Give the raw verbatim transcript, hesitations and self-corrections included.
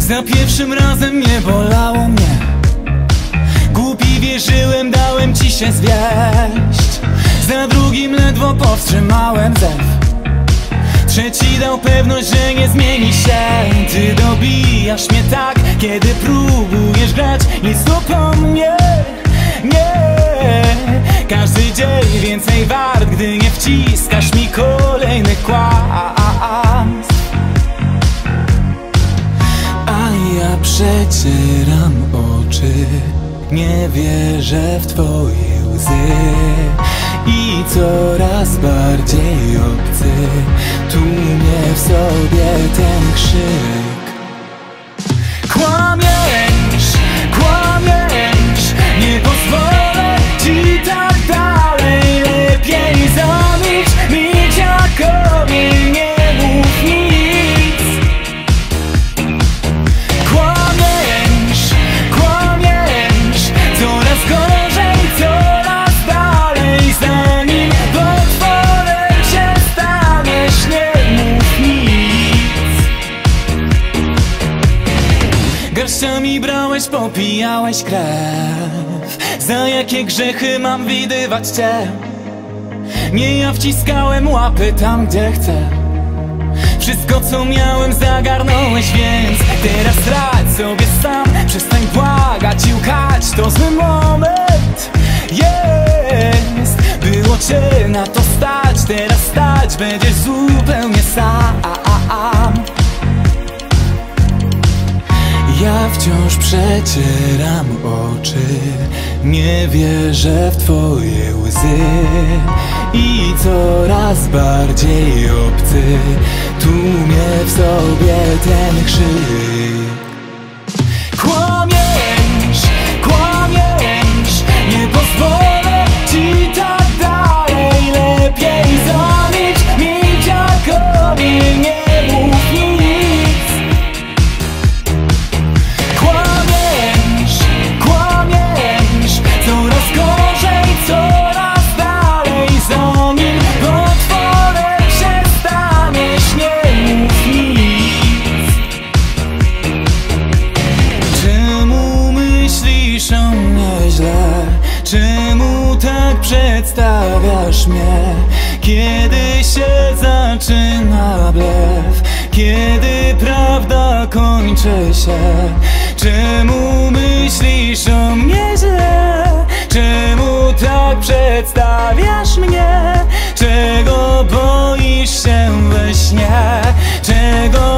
Za pierwszym razem nie bolało mnie. Głupi wierzyłem, dałem ci się zwieść. Za drugim ledwo powstrzymałem zew. Trzeci dał pewność, że nie zmieni się. Ty dobijasz mnie tak, kiedy próbujesz grać. Nic tu po mnie, nie. Każdy dzień więcej wart, gdy nie wciskasz mi kolejny kłamstw. A ja przecieram oczy, nie wierzę w twoje łzy. I coraz bardziej obcy tłumie w sobie ten krzyk. Kłamiesz, kłamiesz, nie pozwolę ci tak dalej. Lepiej zamilcz, milczakowi nie mów nic. Kłamiesz, kłamiesz, coraz gorzej, coraz dalej. Zanim potworem się staniesz, nie mów nic. Garściami brałeś, popijałeś krew. Za jakie grzechy mam widywać cię? Nie ja wciskałem łapy tam, gdzie chcę. Wszystko co miałem zagarnąłeś, więc teraz radź sobie sam. Przestań błagać i łkać, to zły moment jest. Było cię na to stać, teraz stać będziesz zupełnie sam. Ja wciąż przecieram oczy, nie wierzę w twoje łzy. I coraz bardziej obcy tłumie w sobie ten krzyk. Kłamiesz, kłamiesz, nie pozwolę ci tak dalej. Lepiej zamilcz, milczakowi nie mów nic. Kłamiesz, kłamiesz, coraz gorzej, coraz dalej. Zanim potworem się staniesz, nie mów nic. Czemu myślisz o mnie źle? Czemu tak przedstawiasz mnie? Kiedy się zaczyna blef? Kiedy prawda kończy się? Czemu myślisz o mnie źle? Czemu tak przedstawiasz mnie? Czego boisz się we śnie? Czego